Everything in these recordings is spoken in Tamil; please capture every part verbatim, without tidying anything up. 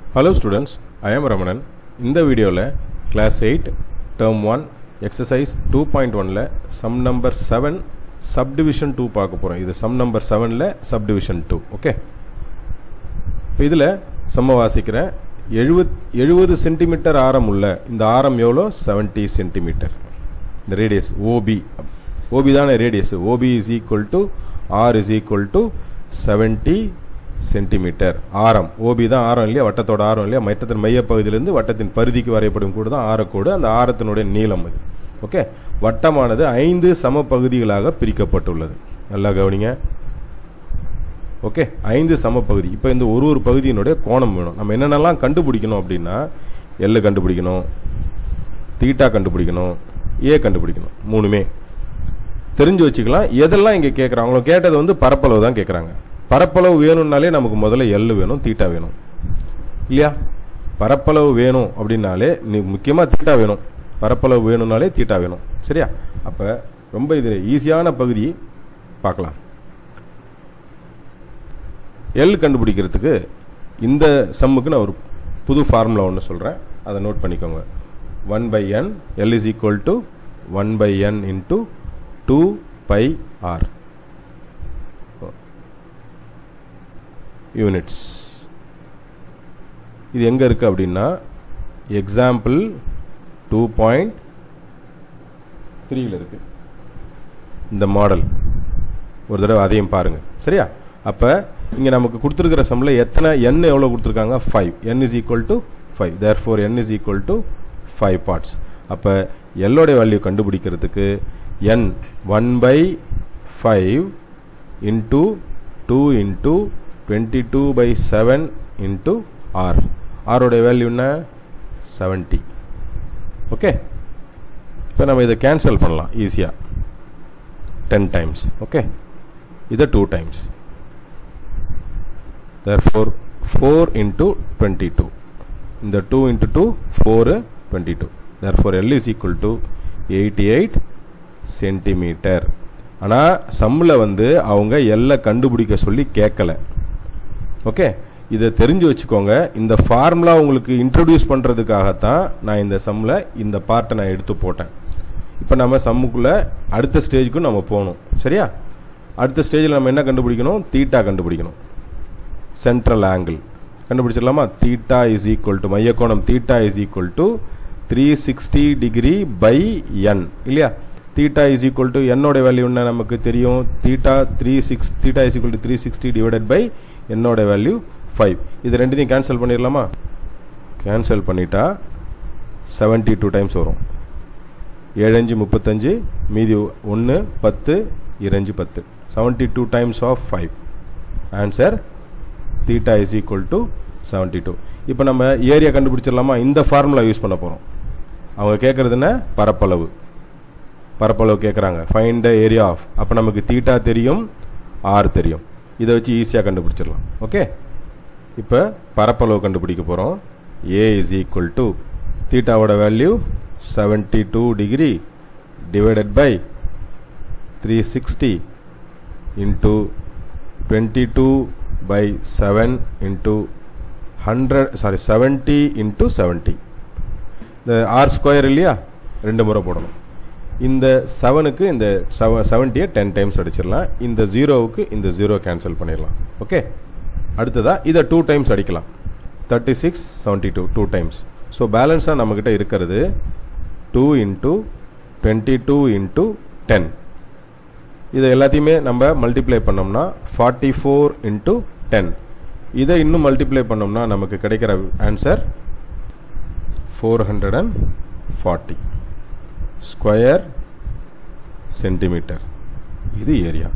Hello students, I am Ramanan. In the video la class eight term one exercise two point one la sum number seven subdivision two பார்க்க போறோம். இது sum number seven la subdivision two. Okay. இதுல சம்ம வாசிக்கிறேன். எழுபது சென்டிமீட்டர் ஆரம் உள்ள இந்த ஆரம் எவ்வளோ seventy சென்டிமீட்டர். இந்த radius O B. O B தானே radius. O B is equal to R is equal to seventy centimetre. ஆரம் O B தான் ஆரம் இல்லையா, வட்டத்தோட ஆரம் இல்லையா, மையத்தின் மைய பகுதியிலிருந்து வட்டத்தின் பரிதிக்கு வரையப்படும் கூட தான் ஆரக்கோடு. அந்த ஆரத்தினுடைய நீளம் இது. ஓகே, வட்டமானது ஐந்து சம பகுதிகளாக பிரிக்கப்பட்டுள்ளது. நல்லா கவனிங்க. ஓகே, ஐந்து சம பகுதி. இப்போ இந்த ஒரு ஒரு பகுதியினுடைய கோணம் வேணும். நம்ம என்னென்னலாம் கண்டுபிடிக்கணும் அப்படின்னா எல் கண்டுபிடிக்கணும், தீட்டா கண்டுபிடிக்கணும், ஏ கண்டுபிடிக்கணும். மூணுமே தெரிஞ்சு வச்சுக்கலாம். எதெல்லாம் இங்கே கேட்குறாங்க, அவங்க கேட்டது வந்து பரப்பளவு தான் கேட்குறாங்க. பரப்பளவு வேணும்னாலே நமக்கு முதல்ல எல் வேணும், தீட்டா வேணும் இல்லையா. பரப்பளவு வேணும் அப்படின்னாலே நீ முக்கியமாக தீட்டா வேணும். பரப்பளவு வேணும்னாலே தீட்டா வேணும். சரியா? அப்போ ரொம்ப இது ஈஸியான பகுதி பார்க்கலாம். எல் கண்டுபிடிக்கிறதுக்கு இந்த சம்முக்கு நான் ஒரு புது ஃபார்முலா ஒன்று சொல்கிறேன், அதை நோட் பண்ணிக்கோங்க. One by n l is equal to one by n into two by r units. இது எங்க இருக்கு அப்படின்னா எக்ஸாம்பிள் டூ பாயிண்ட் த்ரீல இருக்கு இந்த மாடல். ஒரு தடவை அதையும் பாருங்க. சரியா? அப்ப இங்க நமக்கு கொடுத்திருக்கிற சம்ல எத்தனை n எவ்வளவு கொடுத்திருக்காங்க? five. n is equal to five. therefore n is equal to five parts. அப்ப l ஓட வேல்யூ கண்டுபிடிக்கிறதுக்கு n one by five into two into twenty-two by seven into r. r ஓட வேல்யூ என்ன? seventy. ஓகே, இப்போ நம்ம இதை கேன்சல் பண்ணலாம் ஈஸியா. ten times. ஓகே, இதை two times. therefore four into twenty-two. இந்த two into two four twenty-two. therefore l is equal to eighty-eight centimetre. ஆனால் சம்மில் வந்து அவங்க எல்லை கண்டுபிடிக்க சொல்லி கேட்கல. ஓகே, இதை தெரிஞ்சு வச்சுக்கோங்க. இந்த ஃபார்முலா உங்களுக்கு இன்ட்ரோடியூஸ் பண்ணுறதுக்காகத்தான் நான் இந்த சம்மில் இந்த பார்ட்டை நான் எடுத்து போட்டேன். இப்போ நம்ம சம்முக்குள்ளே அடுத்த ஸ்டேஜுக்கும் நம்ம போகணும். சரியா? அடுத்த ஸ்டேஜில் நம்ம என்ன கண்டுபிடிக்கணும்? தீட்டா கண்டுபிடிக்கணும். சென்ட்ரல் ஆங்கிள் கண்டுபிடிச்சிடலாமா? தீட்டா இஸ் ஈக்குவல் டு மையக்கோணம் theta is equal to three sixty degree by n இல்லையா. தீட்டா இஸ் ஈக்குவல் டு என்னோட வேல்யூ என்ன நமக்கு தெரியும்? Theta three six theta is equal to three sixty divided by என்னோட வேல்யூ ஃபைவ். இது ரெண்டுத்தையும் கேன்சல் பண்ணிடலாமா? கேன்சல் பண்ணிட்டா செவன்டி டூ டைம்ஸ் வரும். ஏழஞ்சு முப்பத்தஞ்சு, மீதி ஒன்று பத்து, இரஞ்சு பத்து. Seventy two times of five. Answer theta is equal to seventy two. இப்போ நம்ம ஏரியா கண்டுபிடிச்சிடலாமா? இந்த ஃபார்முலா யூஸ் பண்ண போகிறோம். அவங்க கேட்கறது என்ன? பரப்பளவு. பரப்பளவு கேட்குறாங்க. Find the area of. அப்போ நமக்கு தீட்டா தெரியும், ஆர் தெரியும். இதை வச்சு ஈஸியாக கண்டுபிடிச்சிடலாம். ஓகே, இப்போ பரப்பளவு கண்டுபிடிக்க போகிறோம். ஏ இஸ் ஈக்குவல் டு தீட்டாவோட value seventy two degree divided by three sixty into twenty two by seven into hundred sorry seventy into seventy. இந்த ஆர் ஸ்கொயர் இல்லையா, ரெண்டு முறை போடணும். இந்த செவனுக்கு இந்த செவன்ட்டியை டென் டைம்ஸ் அடிச்சிடலாம். இந்த ஜீரோவுக்கு இந்த ஜீரோ கேன்சல் பண்ணிடலாம். ஓகே, அடுத்ததா இதை டூ டைம்ஸ் அடிக்கலாம். Thirty six seventy two two times. So பேலன்ஸாக நம்மக்கிட்ட இருக்கிறது two into twenty two into ten. இதை எல்லாத்தையுமே நம்ம மல்டிப்ளை பண்ணோம்னா ஃபார்ட்டி ஃபோர் இன்டூ டென். இதை இன்னும் மல்டிப்ளை பண்ணோம்னா நமக்கு கிடைக்கிற answer four hundred and forty square centimeter. இது ஏரியா.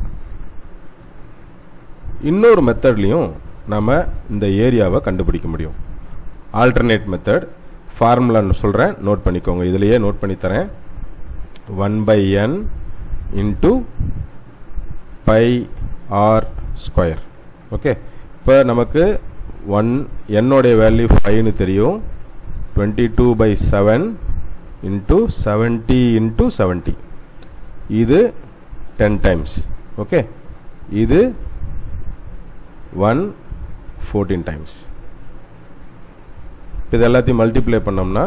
இன்னொரு மெத்தட்லையும் நம்ம இந்த ஏரியாவை கண்டுபிடிக்க முடியும். ஆல்டர்னேட் மெத்தட் ஃபார்முலான்னு சொல்கிறேன், நோட் பண்ணிக்கோங்க. இதுலேயே நோட் பண்ணி தரேன். One by n into pi r square. Okay, இப்போ நமக்கு ஒன் என்னோடைய வேல்யூ ஃபைவ்னு தெரியும். Twenty two by seven into seventy into seventy. இது டென் டைம்ஸ். ஓகே, இது ஒன் ஃபோர்டீன் டைம்ஸ். இப்போ இது எல்லாத்தையும் மல்டிப்ளை பண்ணோம்னா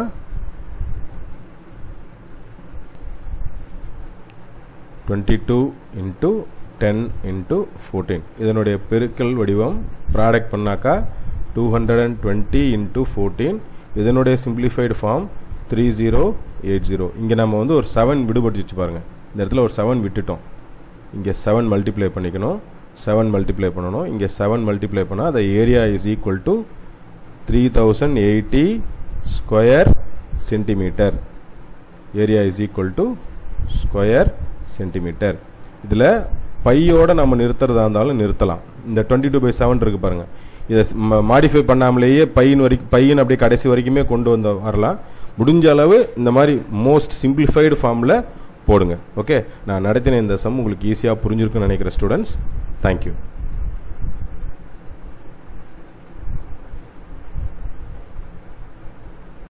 twenty two into ten into fourteen இதனுடைய பெருக்கல் வடிவம் ப்ராடக்ட் பண்ணாக்கா two hundred and twenty into fourteen இதனுடைய simplified form three zero eight zero இங்கே நம்ம வந்து ஒரு செவன் விடுபட்டுச்சு பாருங்கள் இந்த இடத்துல ஒரு செவன் விட்டுட்டோம் இங்கே செவன் மல்டிப்ளை பண்ணிக்கணும் செவன் மல்டிப்ளை பண்ணணும் இங்கே செவன் மல்டிப்ளை பண்ணால் the area is equal to three thousand eighty square centimeter area is equal to square centimeter இதில் பையோட நம்ம நிறுத்துறதா இருந்தாலும் நிறுத்தலாம் இந்த டுவெண்ட்டி டூ பை செவன் இருக்கு பாருங்க இதை மாடிஃபை பண்ணாமலேயே பையன் வரைக்கும் பையன் அப்படி கடைசி வரைக்குமே கொண்டு வந்து வரலாம் முடிஞ்ச அளவு இந்த மாதிரி மோஸ்ட் சிம்பிளிஃபைடு ஃபார்மில் போடுங்க ஓகே நான் நடத்தின இந்த சம் உங்களுக்கு ஈஸியாக புரிஞ்சிருக்குன்னு நினைக்கிற ஸ்டூடெண்ட்ஸ் தேங்க்யூ